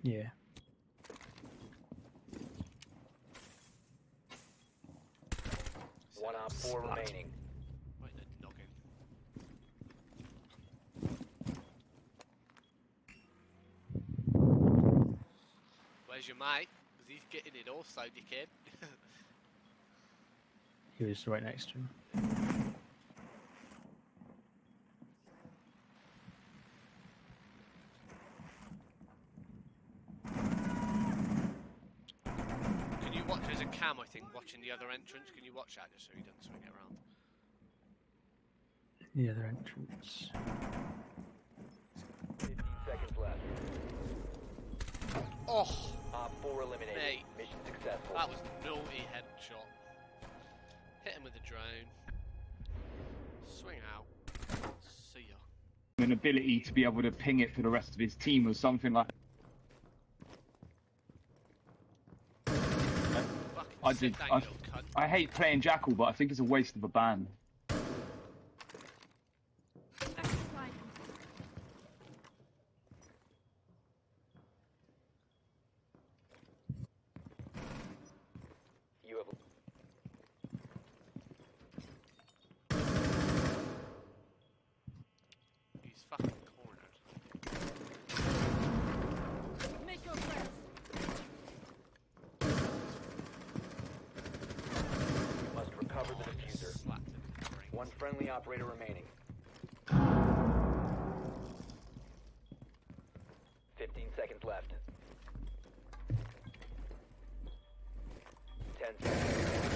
Yeah. One op 4 remaining. Right, then, noggin. Where's your mate? Because he's getting it also, dickhead. He was right next to him. Can you watch? There's a cam, I think, watching the other entrance. Can you watch that just so he doesn't swing it around? The other entrance. 15 seconds left. Oh, Op 4 eliminated. mate. Mission successful. that was naughty headshot. Hit him with the drone. Swing out. See ya. An ability to be able to ping it for the rest of his team or something like Fucking sit down, you little cunt. I hate playing Jackal, but I think it's a waste of a ban. You have He's fucking cornered. Make your plans. must recover the diffuser. Slapped him in the brain. One friendly operator remaining. 15 seconds left. 10 seconds.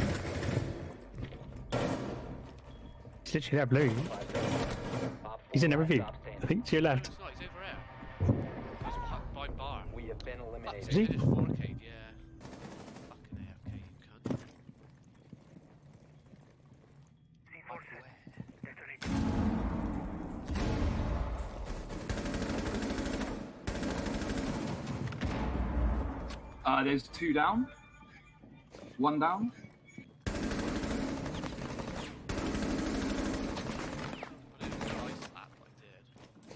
It's literally that blue. 5 seconds. Op 4 He's in every view. last op I standing. think to your left. It's not, he's over here. He's by bar. We have been Fuck's eliminated. Is he? sake, it's 4K, yeah. Fucking AFK, you cunt. There's 2 down. 1 down. I didn't try slap, I did.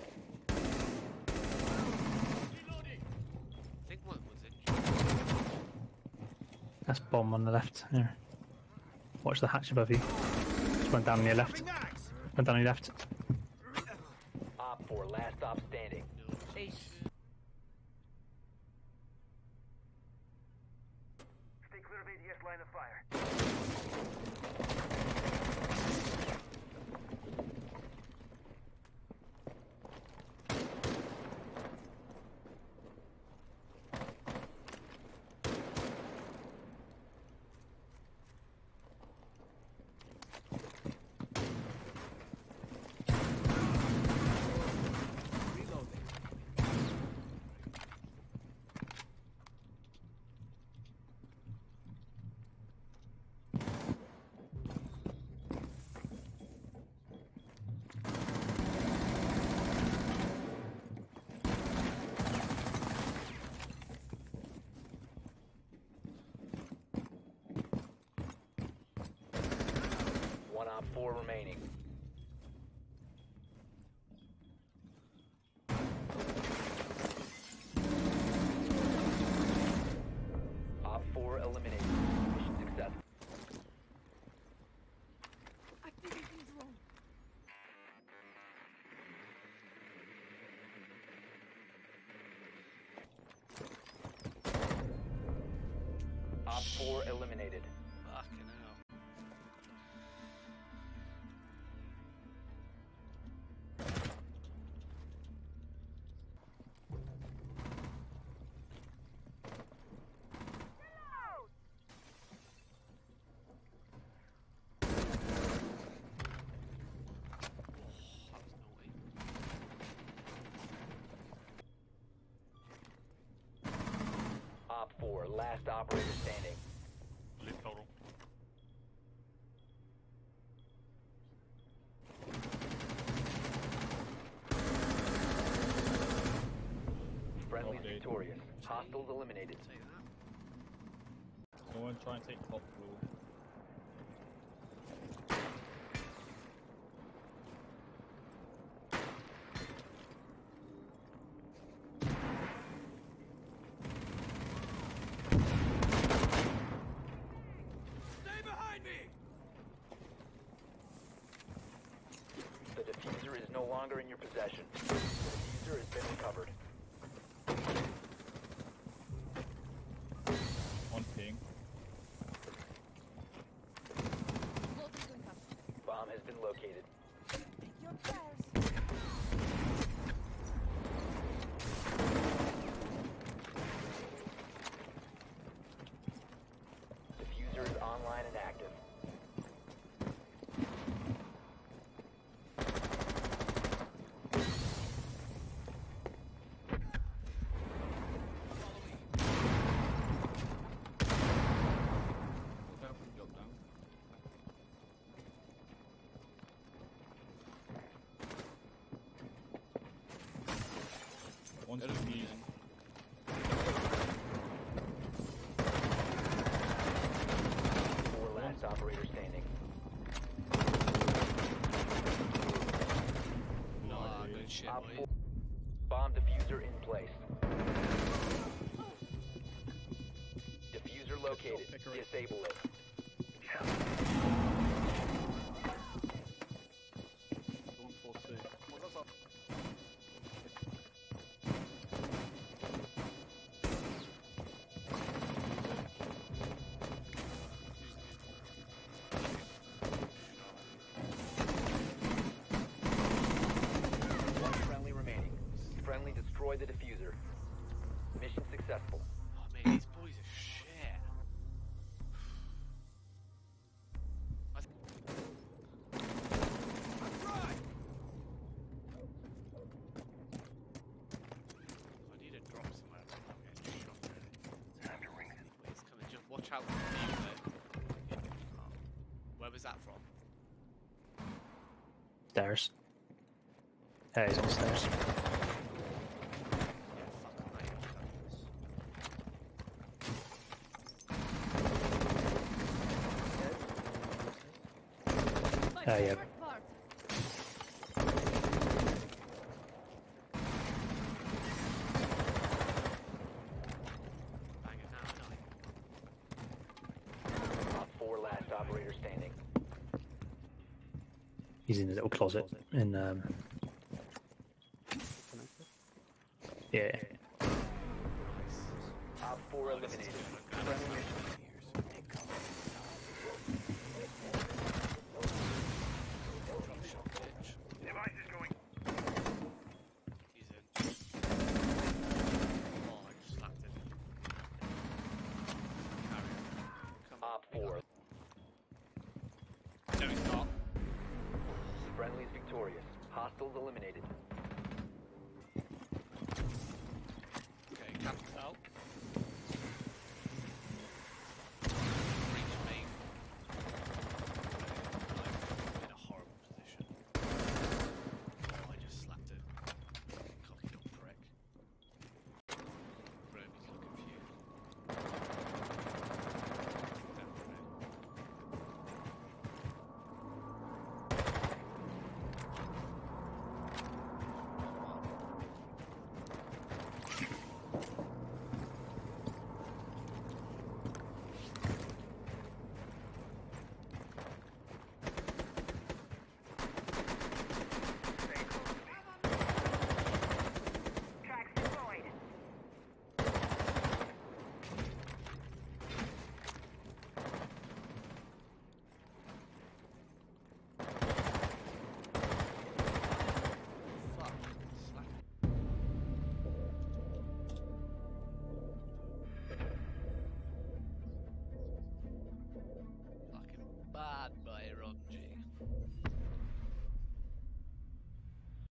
I think one was injured. That's bomb on the left. There. Watch the hatch above you. Just went down on your left. Went down on your left. Op 4 last op standing. No. Stay clear of ADS line of fire. One op 4 remaining. Op 4 eliminated. Mission successful. Activation drone. Op 4 eliminated. Fucking hell. Oh, that was naughty. Op 4 last operator standing. Live total. Friendly Okay. victorious. Hostiles eliminated. Take that. Someone try and take top floor. The diffuser is no longer in your possession. The diffuser has been recovered. On ping. Loading going up. Bomb has been located. Pick your prayers. Diffuser is online and active. Look out for the drop down. One's Gotta be defusing. Four last operator standing. Ah, good shit, Op boy. 4. Bomb diffuser in place. Diffuser located. Disable it. 142. One friendly remaining. Friendly destroy the diffuser. Mission successful. Oh man, these boys are shit. I need a drop somewhere. I'm not getting shot really. Time to ring it. Please come and just watch out for the view there. Oh. Where was that from? Stairs. He's on the stairs. Yeah, fucking right. My Yeah. favorite part. Bang it now, Op 4 last operator standing. He's in a little closet in yeah. Op 4 eliminated. Friendly mission. Drop shot, bitch. Device is going. He's in. Oh, I just slapped him. Carry on. Come on. Op 4. No, he's not. Friendly is victorious. Hostiles eliminated.